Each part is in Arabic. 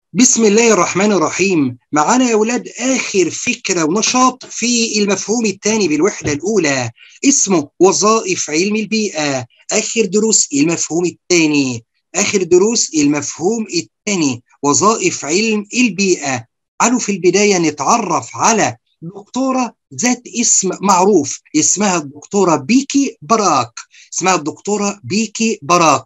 بسم الله الرحمن الرحيم. معانا يا ولاد آخر فكرة ونشاط في المفهوم الثاني بالوحدة الأولى، اسمه وظائف علم البيئة. آخر دروس المفهوم الثاني، آخر دروس المفهوم الثاني وظائف علم البيئة. تعالوا في البداية نتعرف على دكتورة ذات اسم معروف، اسمها الدكتورة بيكي باراك. اسمها الدكتورة بيكي باراك،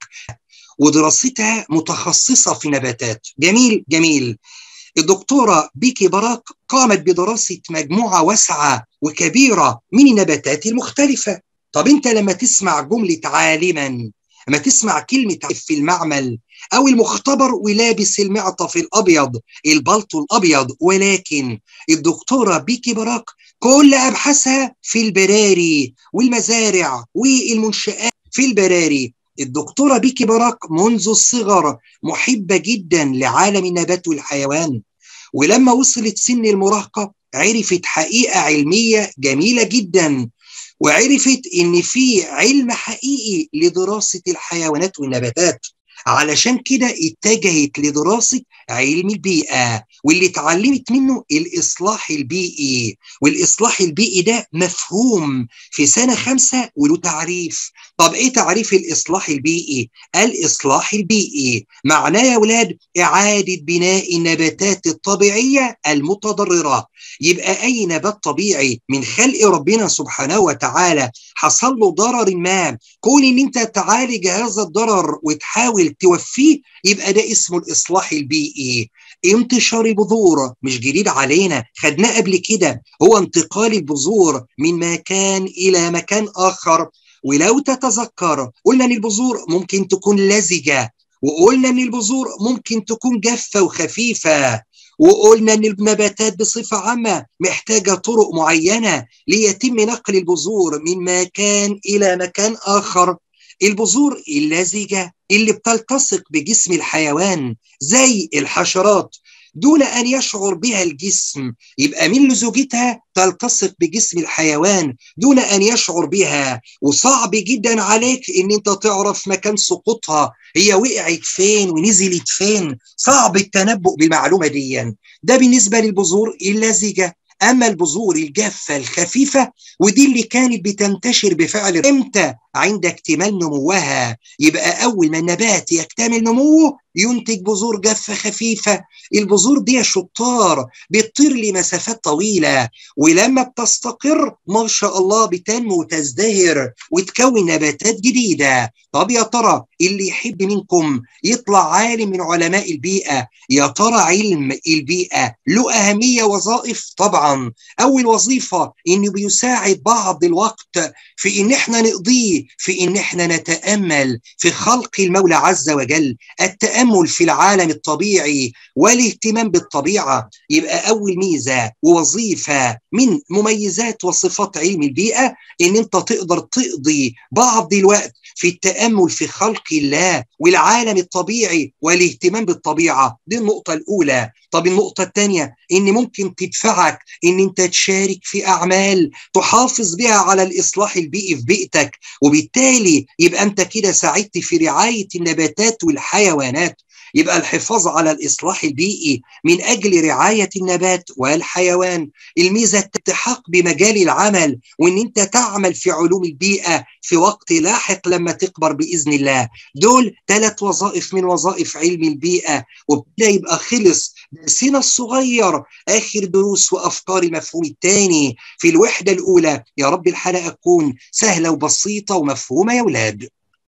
ودراستها متخصصة في نباتات. جميل جميل. الدكتورة بيكي باراك قامت بدراسة مجموعة واسعة وكبيرة من النباتات المختلفة. طب انت لما تسمع جملة عالما، لما تسمع كلمة في المعمل او المختبر ولابس المعطف الابيض، البلطو الابيض، ولكن الدكتورة بيكي باراك كل ابحاثها في البراري والمزارع والمنشآت في البراري. الدكتورة بيكي باراك منذ الصغر محبة جدا لعالم النبات والحيوان، ولما وصلت سن المراهقة عرفت حقيقة علمية جميلة جدا، وعرفت ان في علم حقيقي لدراسة الحيوانات والنباتات. علشان كده اتجهت لدراسة علم البيئة، واللي اتعلمت منه الإصلاح البيئي. والإصلاح البيئي ده مفهوم في سنة 5 وله تعريف. طب ايه تعريف الإصلاح البيئي؟ الإصلاح البيئي معناه يا ولاد إعادة بناء النباتات الطبيعية المتضررة. يبقى أي نبات طبيعي من خلق ربنا سبحانه وتعالى حصل له ضرر ما، كون ان انت تعالج هذا الضرر وتحاول توفيه، يبقى ده اسمه الإصلاح البيئي. انتشار البذور مش جديد علينا، خدناه قبل كده، هو انتقال البذور من مكان إلى مكان آخر. ولو تتذكر قلنا ان البذور ممكن تكون لزجة، وقلنا ان البذور ممكن تكون جافة وخفيفة، وقلنا ان النباتات بصفة عامة محتاجة طرق معينة ليتم نقل البذور من مكان إلى مكان آخر. البذور اللزجة اللي بتلتصق بجسم الحيوان زي الحشرات دون أن يشعر بها الجسم، يبقى من لزوجتها تلتصق بجسم الحيوان دون أن يشعر بها، وصعب جدا عليك إن أنت تعرف مكان سقوطها، هي وقعت فين ونزلت فين، صعب التنبؤ بالمعلومة دي. ده بالنسبة للبذور اللزجة. أما البذور الجافة الخفيفة ودي اللي كانت بتنتشر بفعل إمتى؟ عند اكتمال نموها. يبقى أول ما النبات يكتمل نموه ينتج بذور جافة خفيفة. البذور دي يا شطار بتطير لمسافات طويلة، ولما بتستقر ما شاء الله بتنمو وتزدهر وتكون نباتات جديدة. طب يا ترى اللي يحب منكم يطلع عالم من علماء البيئة، يا ترى علم البيئة له أهمية وظائف؟ طبعا أول وظيفة إنه بيساعد بعض الوقت في إن إحنا نقضيه في إن إحنا نتأمل في خلق المولى عز وجل، التأمل في العالم الطبيعي والاهتمام بالطبيعة. يبقى أول ميزة ووظيفة من مميزات وصفات علم البيئة إن أنت تقدر تقضي بعض الوقت في التأمل في خلق الله والعالم الطبيعي والاهتمام بالطبيعة. دي النقطة الأولى. طب النقطة الثانية إن ممكن تدفعك إن أنت تشارك في أعمال تحافظ بها على الإصلاح البيئي في بيئتك، وبالتالي يبقى أنت كده ساعدت في رعاية النباتات والحيوانات. يبقى الحفاظ على الإصلاح البيئي من أجل رعاية النبات والحيوان. الميزة الالتحاق بمجال العمل، وإن أنت تعمل في علوم البيئة في وقت لاحق لما تكبر بإذن الله. دول 3 وظائف من وظائف علم البيئة، وبدأ يبقى خلص درسنا الصغير آخر دروس وأفكار المفهوم الثاني في الوحدة الأولى. يا رب الحلقة تكون سهلة وبسيطة ومفهومة يا ولاد.